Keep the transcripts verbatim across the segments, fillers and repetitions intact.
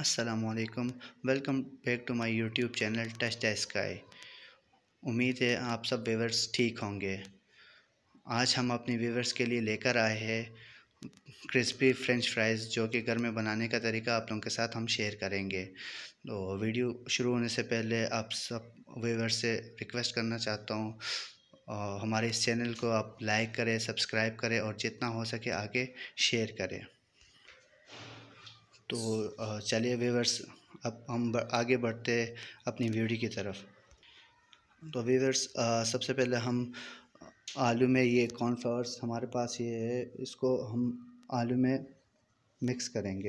अस्सलामुअलैकुम। Welcome back to my YouTube channel touch the sky. उम्मीद है आप सब व्यूअर्स ठीक होंगे। आज हम अपने व्यूअर्स के लिए लेकर आए हैं क्रिस्पी फ्रेंच फ्राइज़, जो कि घर में बनाने का तरीका आप लोगों के साथ हम शेयर करेंगे। तो वीडियो शुरू होने से पहले आप सब व्यूअर्स से रिक्वेस्ट करना चाहता हूँ, और हमारे इस चैनल को आप लाइक करें, सब्सक्राइब करें और जितना हो सके आगे शेयर करें। तो चलिए व्यूअर्स, अब हम आगे बढ़ते अपनी वीडियो की तरफ। तो व्यूअर्स, सबसे पहले हम आलू में ये कॉर्नफ्लावर्स हमारे पास ये है, इसको हम आलू में मिक्स करेंगे।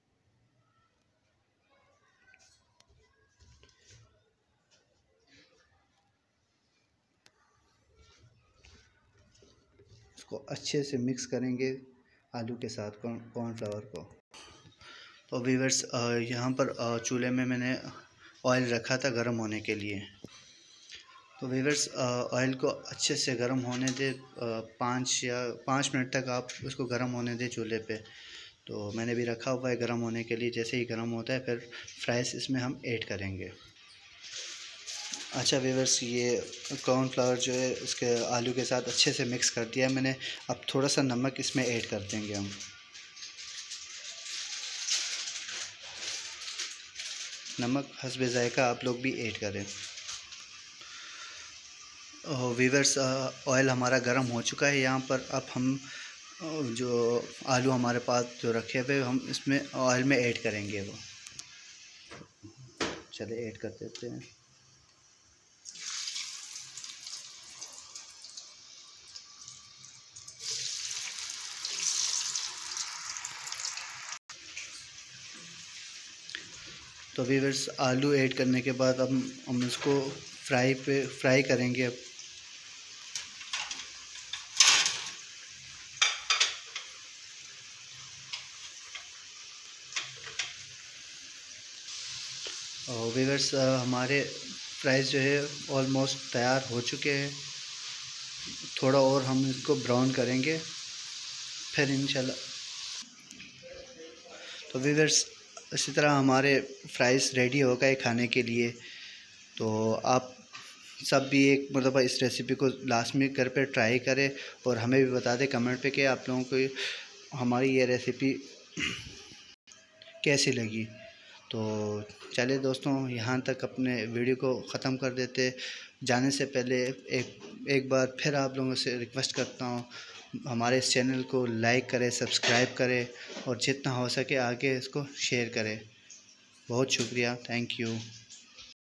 इसको अच्छे से मिक्स करेंगे आलू के साथ कॉर्नफ्लावर को। तो व्यूअर्स, यहाँ पर चूल्हे में मैंने ऑयल रखा था गर्म होने के लिए। तो व्यूअर्स, ऑयल को अच्छे से गर्म होने दे, पाँच या पाँच मिनट तक आप उसको गर्म होने दें चूल्हे पे। तो मैंने भी रखा हुआ है गर्म होने के लिए। जैसे ही गर्म होता है फिर फ्राइज़ इसमें हम ऐड करेंगे। अच्छा व्यूअर्स, ये कॉर्नफ्लावर जो है उसके आलू के साथ अच्छे से मिक्स कर दिया है मैंने। अब थोड़ा सा नमक इसमें ऐड कर देंगे हम। नमक हस्बे ज़ायका आप लोग भी ऐड करें। व्यूअर्स, ऑयल हमारा गर्म हो चुका है। यहाँ पर अब हम जो आलू हमारे पास जो रखे हुए हम इसमें ऑयल में ऐड करेंगे। वो चले ऐड कर देते हैं। तो व्यूअर्स, आलू ऐड करने के बाद अब हम इसको फ्राई पे फ्राई करेंगे। अब और व्यूअर्स, हमारे फ्राइज़ जो है ऑलमोस्ट तैयार हो चुके हैं। थोड़ा और हम इसको ब्राउन करेंगे फिर इंशाल्लाह। तो व्यूअर्स, इसी तरह हमारे फ्राइज़ रेडी हो गए खाने के लिए। तो आप सब भी एक मतलब इस रेसिपी को लास्ट में घर पे ट्राई करें और हमें भी बता दें कमेंट पे कि आप लोगों को हमारी ये रेसिपी कैसी लगी। तो चलिए दोस्तों, यहाँ तक अपने वीडियो को ख़त्म कर देते। जाने से पहले एक एक बार फिर आप लोगों से रिक्वेस्ट करता हूँ, हमारे इस चैनल को लाइक करें, सब्सक्राइब करें और जितना हो सके आगे इसको शेयर करें। बहुत शुक्रिया, थैंक यू।